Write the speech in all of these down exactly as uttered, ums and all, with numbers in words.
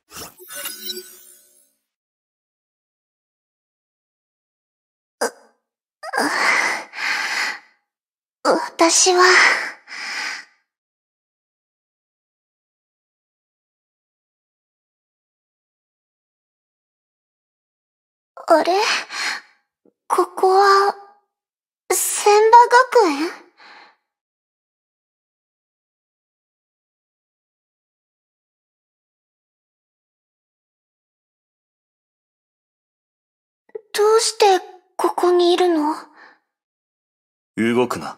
私は、あれ？ここは、千葉学園？どうしてここにいるの？ 動くな。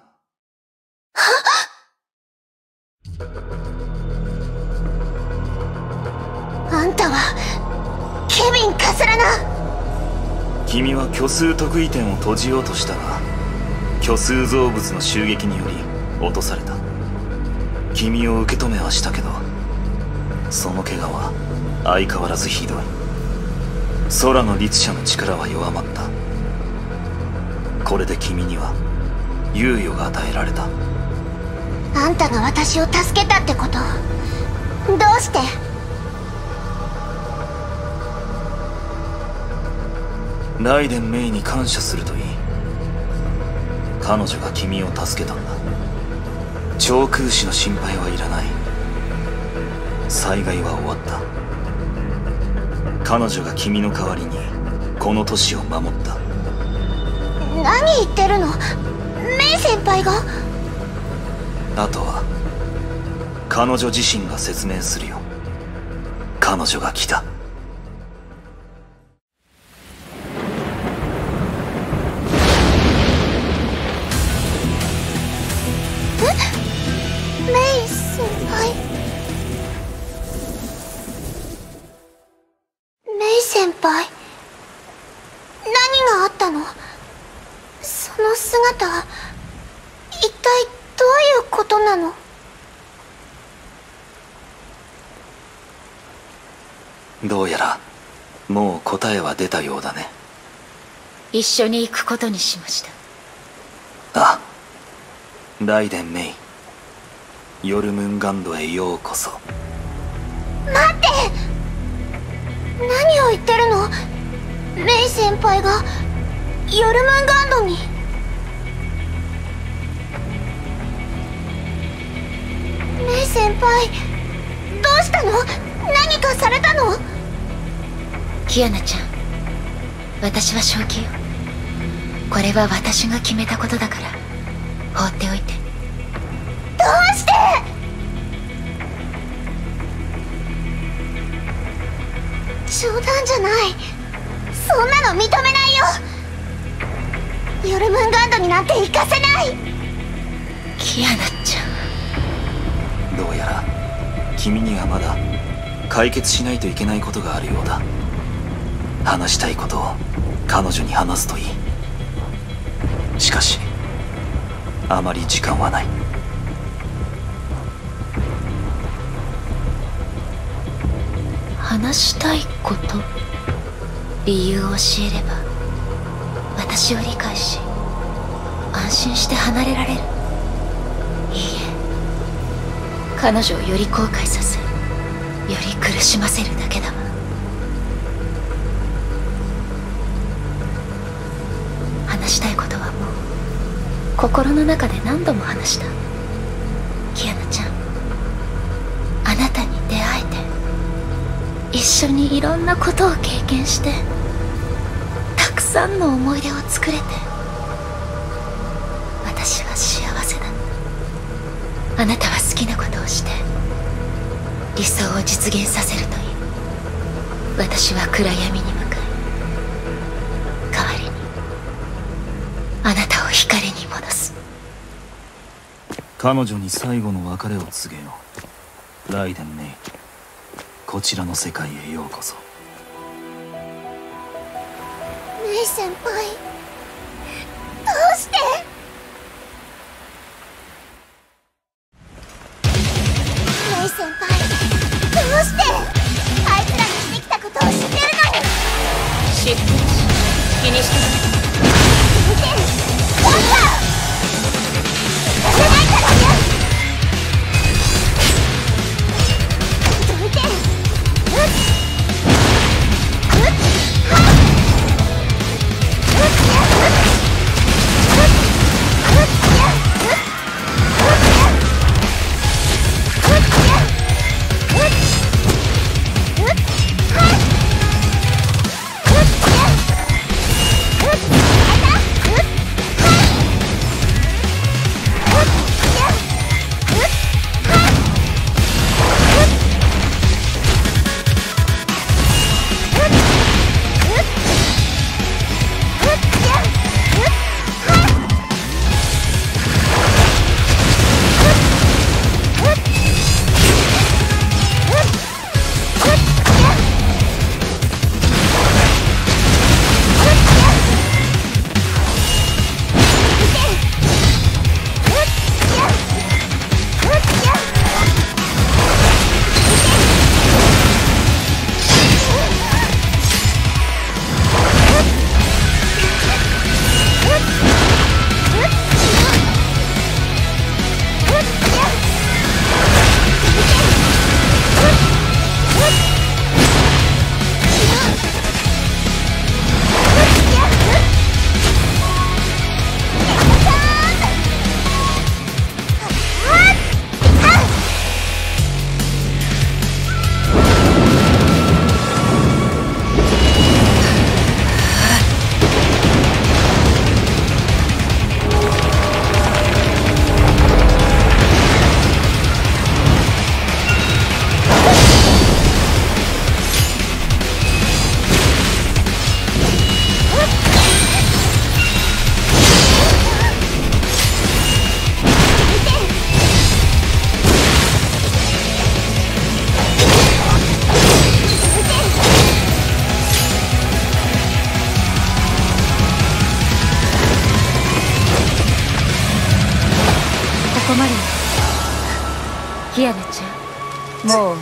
あんたは、ケビン・カスラナ。 君は虚数特異点を閉じようとしたが、虚数造物の襲撃により落とされた。君を受け止めはしたけど、その怪我は相変わらずひどい。空の律者の力は弱まった。これで君には猶予が与えられた。 あんたが私を助けたってこと？どうして？ ライデン・メイに感謝するといい。彼女が君を助けたんだ。超空死の心配はいらない。災害は終わった。彼女が君の代わりにこの都市を守った。 何言ってるの？メイ先輩が？ あとは彼女自身が説明するよ。彼女が来た。 え？メイ先輩？メイ先輩？何があったの？その姿は一体どういうことなの？ どうやらもう答えは出たようだね。 一緒に行くことにしました。 あ、ライデン・メイ、ヨルムンガンドへようこそ。 待って！何を言ってるの？メイ先輩がヨルムンガンドに。メイ先輩、どうしたの？何かされたの？ キアナちゃん、私は正気よ。これは私が決めたことだから放っておいて。 どうして？冗談じゃない。そんなの認めないよ。ヨルムンガンドになんて行かせない。 キアナちゃん、どうやら君にはまだ解決しないといけないことがあるようだ。話したいことを彼女に話すといい。しかしあまり時間はない。 話したいこと？理由を教えれば私を理解し安心して離れられる。いいえ、彼女をより後悔させ、より苦しませるだけだわ。話したいことはもう心の中で何度も話した。キアナちゃん、あなたに出会えて、一緒にいろんなことを経験して、たくさんの思い出を作れて、私は幸せだ。あなたは好きなことをして理想を実現させるといい。私は暗闇に向かい、代わりにあなたを光に戻す。 彼女に最後の別れを告げよう。ライデン・メイ、こちらの世界へようこそ。 メイ先輩、どうして？メイ先輩、どうして？あいつらがしてきたことを知ってるのに。 知ってるし、気にしてない。 見て、どうした？行かせないからね。どいて。うっキアナちゃん、もう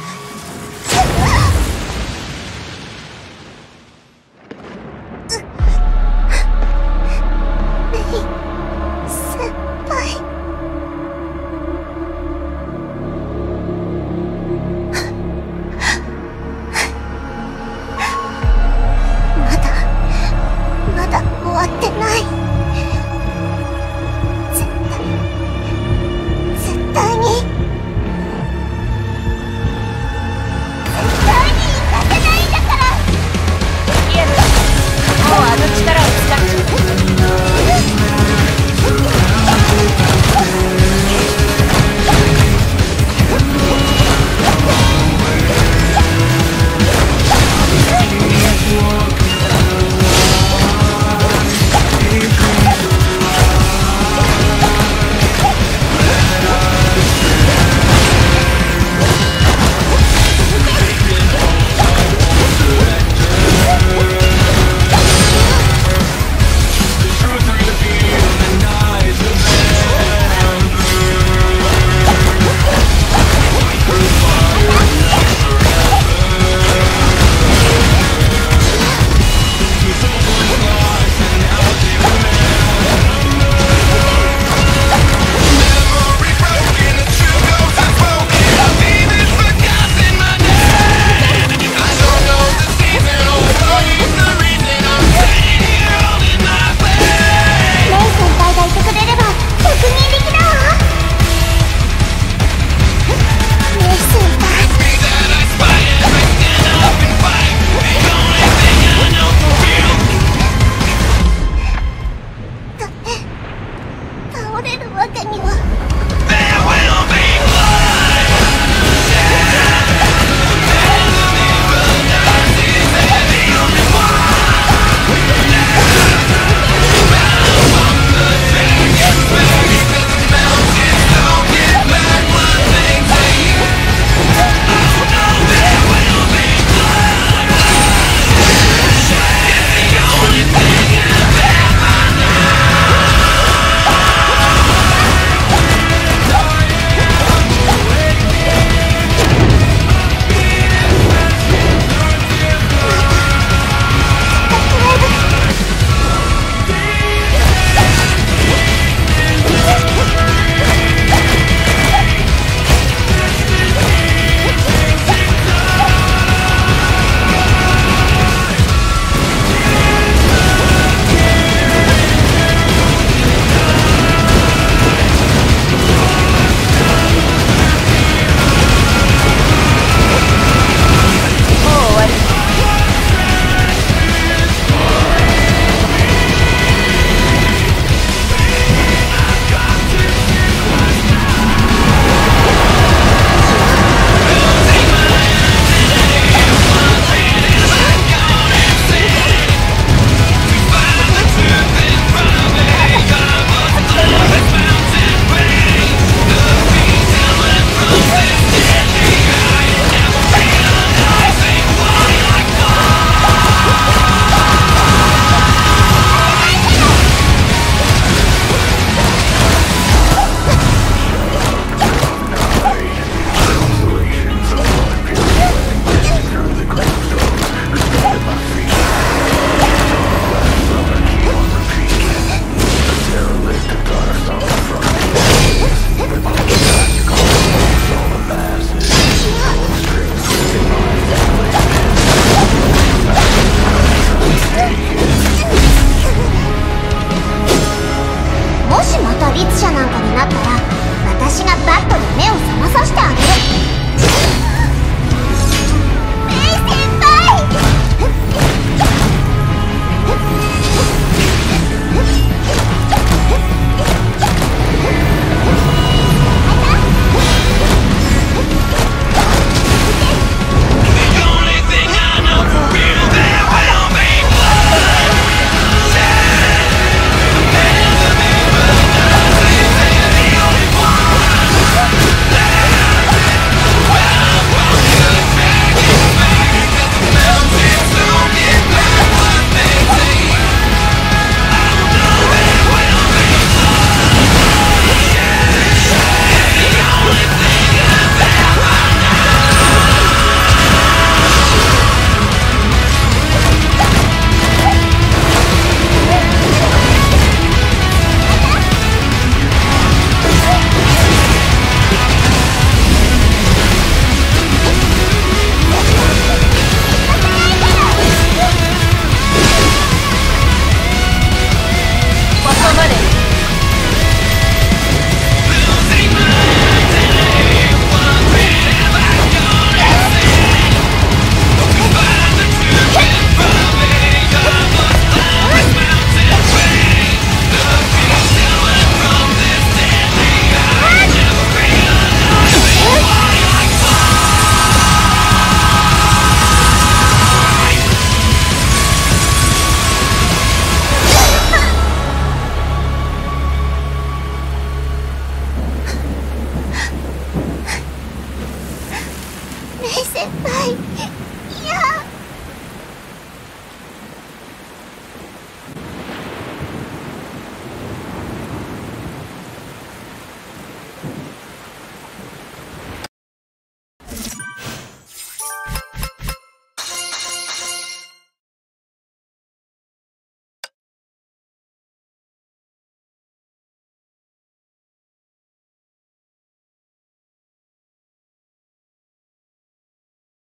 先輩。